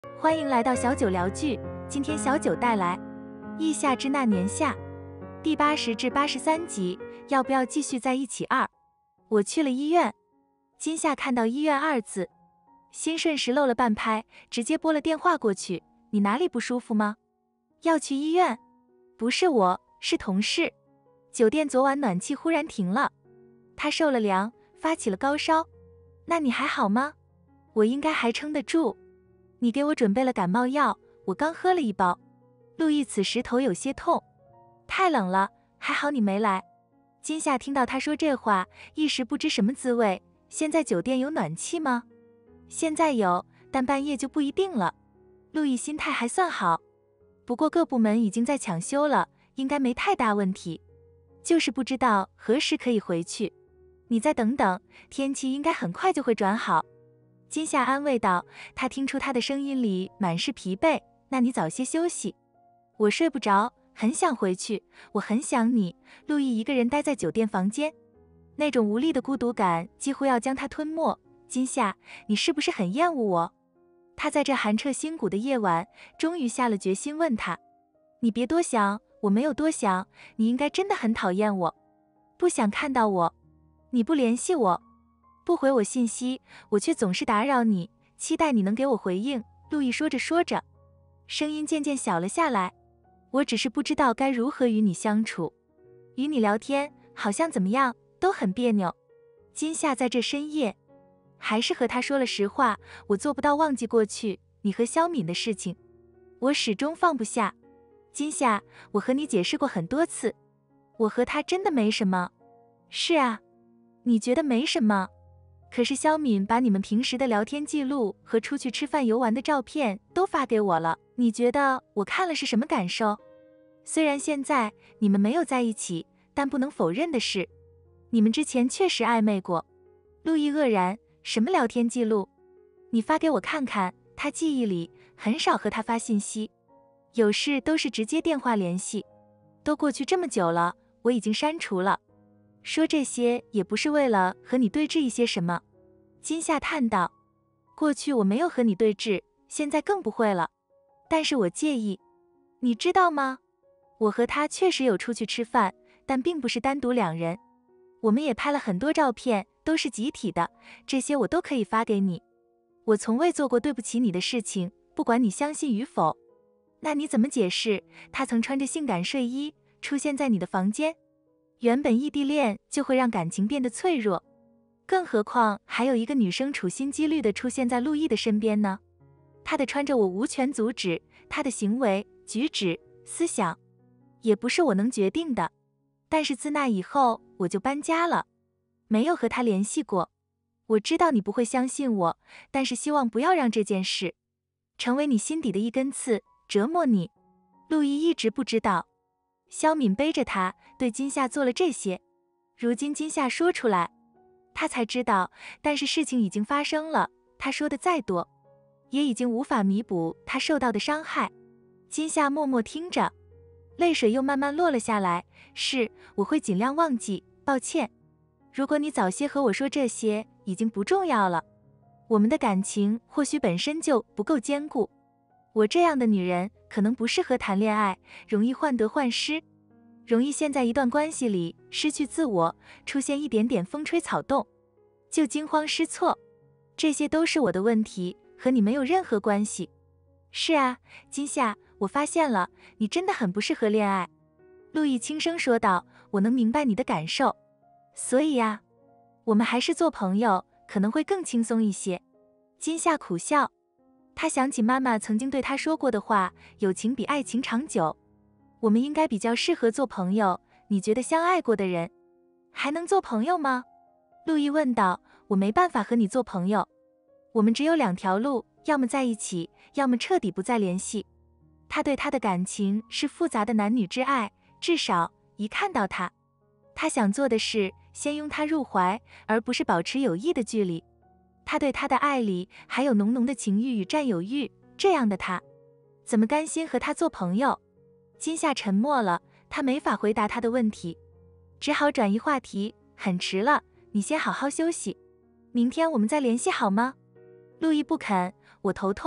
欢迎来到小九聊剧，今天小九带来《异夏之那年夏》第80至83集，要不要继续在一起2？我去了医院。今夏看到医院2字，心瞬时漏了半拍，直接拨了电话过去。你哪里不舒服吗？要去医院？不是我，是同事。酒店昨晚暖气忽然停了，他受了凉，发起了高烧。那你还好吗？我应该还撑得住。你给我准备了感冒药，我刚喝了1包。陆毅此时头有些痛，太冷了，还好你没来。今夏听到他说这话，一时不知什么滋味。现在酒店有暖气吗？现在有，但半夜就不一定了。陆毅心态还算好，不过各部门已经在抢修了，应该没太大问题。就是不知道何时可以回去。你再等等，天气应该很快就会转好。今夏安慰道，他听出他的声音里满是疲惫。那你早些休息。我睡不着，很想回去，我很想你。陆毅一个人待在酒店房间，那种无力的孤独感几乎要将他吞没。今夏，你是不是很厌恶我？他在这寒彻心骨的夜晚，终于下了决心问他。你别多想，我没有多想，你应该真的很讨厌我，不想看到我。你不联系我，不回我信息，我却总是打扰你，期待你能给我回应。陆毅说着说着，声音渐渐小了下来。我只是不知道该如何与你相处，与你聊天好像怎么样都很别扭。今夏在这深夜还是和他说了实话，我做不到忘记过去你和肖敏的事情，我始终放不下。今夏，我和你解释过很多次，我和他真的没什么。是啊，你觉得没什么，可是肖敏把你们平时的聊天记录和出去吃饭游玩的照片都发给我了，你觉得我看了是什么感受？虽然现在你们没有在一起，但不能否认的是，你们之前确实暧昧过。陆毅愕然，什么聊天记录？你发给我看看。他记忆里很少和他发信息，有事都是直接电话联系。都过去这么久了，我已经删除了。说这些也不是为了和你对峙一些什么。今夏叹道，过去我没有和你对峙，现在更不会了。但是我介意，你知道吗？我和他确实有出去吃饭，但并不是单独2人。我们也拍了很多照片，都是集体的，这些我都可以发给你。我从未做过对不起你的事情，不管你相信与否。那你怎么解释他曾穿着性感睡衣出现在你的房间？原本异地恋就会让感情变得脆弱，更何况还有一个女生处心积虑地出现在陆毅的身边呢？他的穿着我无权阻止，他的行为、举止、思想也不是我能决定的。但是自那以后我就搬家了，没有和他联系过。我知道你不会相信我，但是希望不要让这件事成为你心底的一根刺，折磨你。陆毅一直不知道肖敏背着他对今夏做了这些，如今今夏说出来，他才知道。但是事情已经发生了，他说的再多也已经无法弥补他受到的伤害。今夏默默听着，泪水又慢慢落了下来。是，我会尽量忘记，抱歉。如果你早些和我说这些，已经不重要了。我们的感情或许本身就不够坚固，我这样的女人可能不适合谈恋爱，容易患得患失，容易陷在一段关系里失去自我，出现一点点风吹草动就惊慌失措。这些都是我的问题，和你没有任何关系。是啊，今夏，我发现了，你真的很不适合恋爱。陆毅轻声说道，我能明白你的感受，所以呀，我们还是做朋友，可能会更轻松一些。今夏苦笑，他想起妈妈曾经对他说过的话，友情比爱情长久。我们应该比较适合做朋友，你觉得相爱过的人还能做朋友吗？陆毅问道，我没办法和你做朋友，我们只有2条路，要么在一起，要么彻底不再联系。他对他的感情是复杂的男女之爱，至少一看到他，他想做的是先拥他入怀，而不是保持有益的距离。他对他的爱里还有浓浓的情欲与占有欲，这样的他怎么甘心和他做朋友？今夏沉默了，他没法回答他的问题，只好转移话题。很迟了，你先好好休息，明天我们再联系好吗？陆毅不肯，我头痛，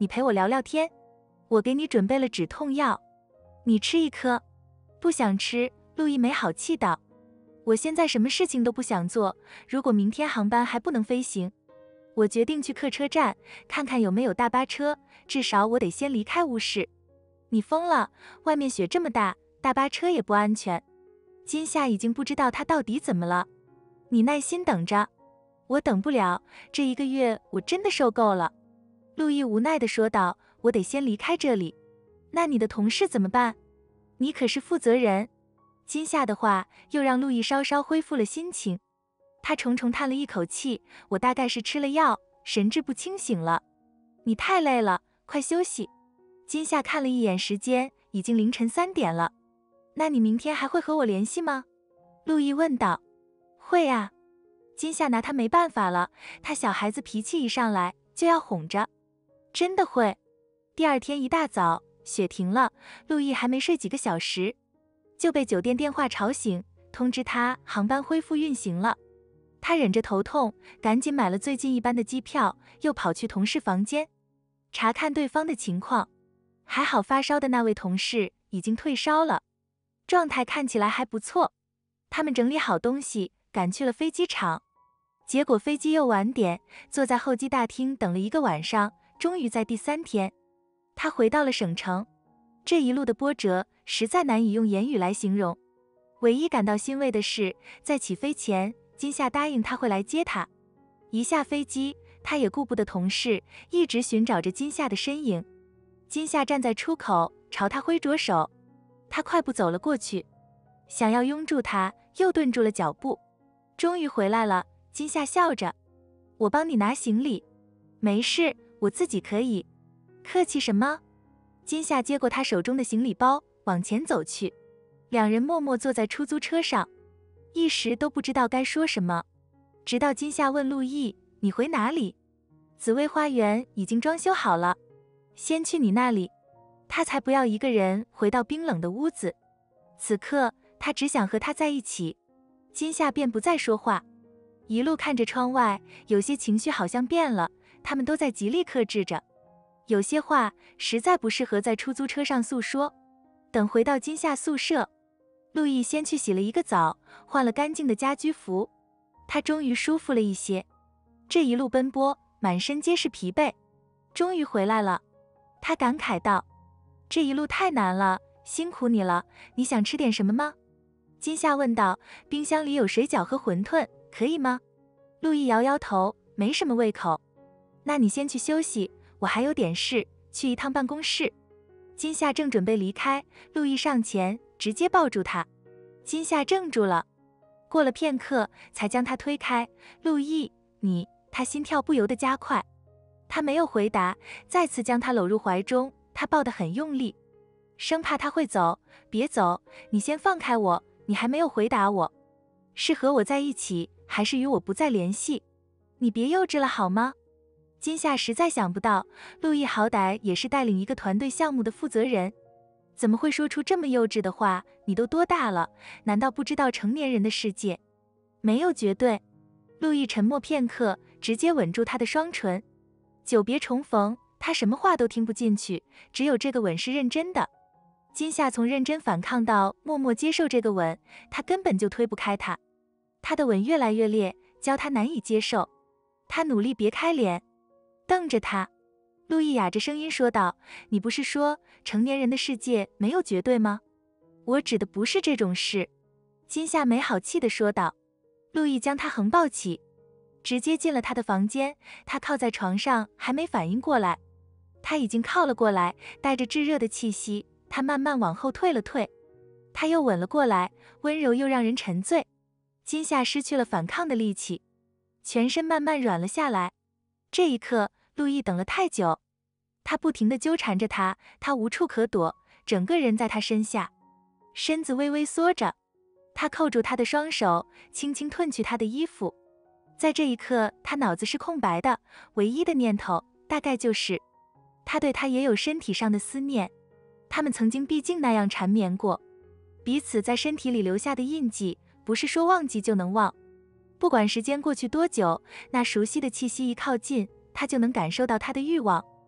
你陪我聊聊天。我给你准备了止痛药，你吃一颗。不想吃，陆毅没好气道。我现在什么事情都不想做，如果明天航班还不能飞行，我决定去客车站看看有没有大巴车，至少我得先离开乌市。你疯了，外面雪这么大，大巴车也不安全。今夏已经不知道他到底怎么了。你耐心等着。我等不了，这1个月我真的受够了。陆毅无奈地说道，我得先离开这里。那你的同事怎么办？你可是负责人。今夏的话又让陆毅稍稍恢复了心情。他重重叹了一口气，我大概是吃了药，神志不清醒了。你太累了，快休息。今夏看了一眼时间，已经凌晨3点了。那你明天还会和我联系吗？陆毅问道。会啊。今夏拿他没办法了，他小孩子脾气一上来就要哄着。真的会。第二天一大早，雪停了，陆毅还没睡几个小时，就被酒店电话吵醒，通知他航班恢复运行了。他忍着头痛，赶紧买了最近一班的机票，又跑去同事房间查看对方的情况。还好发烧的那位同事已经退烧了，状态看起来还不错。他们整理好东西，赶去了飞机场。结果飞机又晚点，坐在候机大厅等了1个晚上，终于在第3天，他回到了省城。这一路的波折实在难以用言语来形容。唯一感到欣慰的是，在起飞前，今夏答应他会来接他。一下飞机，他也顾不得同事，一直寻找着今夏的身影。今夏站在出口，朝他挥着手，他快步走了过去，想要拥住他，又顿住了脚步。终于回来了，今夏笑着，我帮你拿行李。没事，我自己可以。客气什么？今夏接过他手中的行李包，往前走去。两人默默坐在出租车上，一时都不知道该说什么。直到今夏问陆毅，你回哪里？紫薇花园已经装修好了，先去你那里。他才不要一个人回到冰冷的屋子。此刻他只想和他在一起。今夏便不再说话，一路看着窗外，有些情绪好像变了，他们都在极力克制着。有些话实在不适合在出租车上诉说。等回到今夏宿舍，陆毅先去洗了一个澡，换了干净的家居服，他终于舒服了一些。这一路奔波，满身皆是疲惫，终于回来了。他感慨道，这一路太难了，辛苦你了。你想吃点什么吗？今夏问道，冰箱里有水饺和馄饨，可以吗？陆毅摇摇头，没什么胃口。那你先去休息，我还有点事，去一趟办公室。今夏正准备离开，陆毅上前直接抱住他。今夏怔住了，过了片刻才将他推开。陆毅，你……他心跳不由得加快。他没有回答，再次将他搂入怀中，他抱得很用力，生怕他会走。别走，你先放开我，你还没有回答我，是和我在一起，还是与我不再联系？你别幼稚了好吗？今夏实在想不到，陆毅好歹也是带领一个团队项目的负责人，怎么会说出这么幼稚的话？你都多大了？难道不知道成年人的世界没有绝对？陆毅沉默片刻，直接吻住他的双唇。久别重逢，他什么话都听不进去，只有这个吻是认真的。今夏从认真反抗到默默接受这个吻，他根本就推不开他。他的吻越来越烈，教他难以接受。他努力别开脸，瞪着他。陆毅哑着声音说道，你不是说成年人的世界没有绝对吗？我指的不是这种事。今夏没好气地说道。陆毅将他横抱起，直接进了他的房间。他靠在床上还没反应过来，他已经靠了过来，带着炙热的气息，他慢慢往后退了退。他又吻了过来，温柔又让人沉醉。今夏失去了反抗的力气，全身慢慢软了下来。这一刻，陆毅等了太久，他不停地纠缠着他，他无处可躲，整个人在他身下，身子微微缩着。他扣住他的双手，轻轻褪去他的衣服。在这一刻，他脑子是空白的，唯一的念头大概就是他对他也有身体上的思念。他们曾经毕竟那样缠绵过，彼此在身体里留下的印记，不是说忘记就能忘。不管时间过去多久，那熟悉的气息一靠近，他就能感受到他的欲望。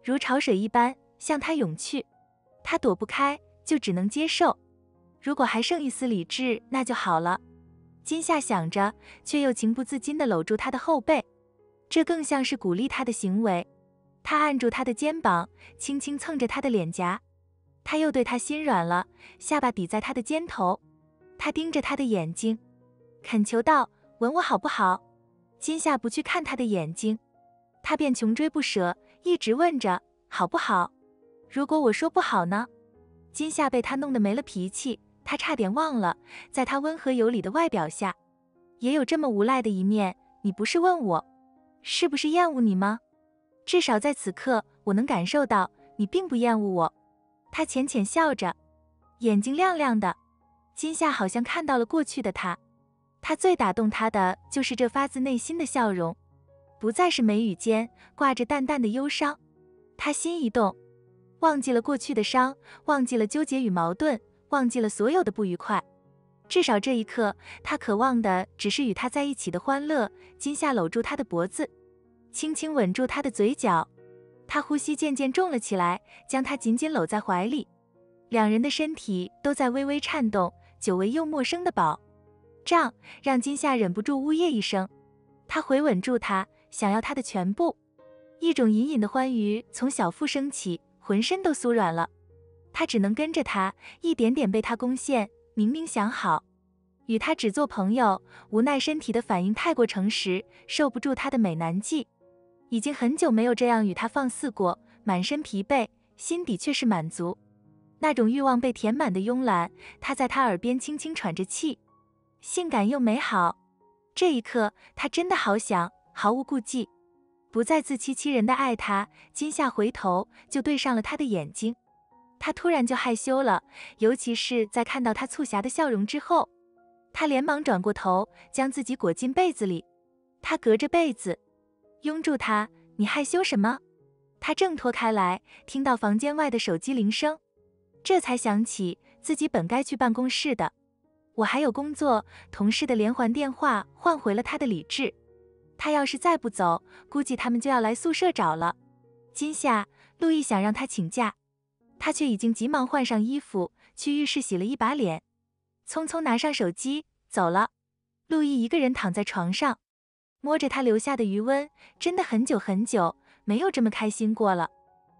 如潮水一般向他涌去。他躲不开，就只能接受。如果还剩一丝理智，那就好了。金夏想着，却又情不自禁地搂住他的后背，这更像是鼓励他的行为。他按住他的肩膀，轻轻蹭着他的脸颊。他又对他心软了，下巴抵在他的肩头。他盯着他的眼睛，恳求道：“吻我好不好？”金夏不去看他的眼睛，他便穷追不舍，一直问着：“好不好？如果我说不好呢？”金夏被他弄得没了脾气，他差点忘了，在他温和有礼的外表下，也有这么无赖的一面。你不是问我，是不是厌恶你吗？至少在此刻，我能感受到你并不厌恶我。他浅浅笑着，眼睛亮亮的。金夏好像看到了过去的他，他最打动他的就是这发自内心的笑容，不再是眉宇间挂着淡淡的忧伤。他心一动，忘记了过去的伤，忘记了纠结与矛盾，忘记了所有的不愉快。至少这一刻，他渴望的只是与他在一起的欢乐。金夏搂住他的脖子，轻轻吻住他的嘴角。他呼吸渐渐重了起来，将他紧紧搂在怀里。两人的身体都在微微颤动，久违又陌生的饱胀让金夏忍不住呜咽一声。他回吻住他，想要他的全部。一种隐隐的欢愉从小腹升起，浑身都酥软了。他只能跟着他，一点点被他攻陷。明明想好与他只做朋友，无奈身体的反应太过诚实，受不住他的美男计。已经很久没有这样与他放肆过，满身疲惫，心底却是满足。那种欲望被填满的慵懒，他在他耳边轻轻喘着气，性感又美好。这一刻，他真的好想毫无顾忌，不再自欺欺人的爱他。金夏回头就对上了他的眼睛，他突然就害羞了，尤其是在看到他促狭的笑容之后。他连忙转过头，将自己裹进被子里。他隔着被子拥住他，你害羞什么？他挣脱开来，听到房间外的手机铃声，这才想起自己本该去办公室的。我还有工作，同事的连环电话换回了他的理智。他要是再不走，估计他们就要来宿舍找了。今夏，陆毅想让他请假，他却已经急忙换上衣服，去浴室洗了一把脸，匆匆拿上手机走了。陆毅一个人躺在床上，摸着他留下的余温，真的很久很久没有这么开心过了。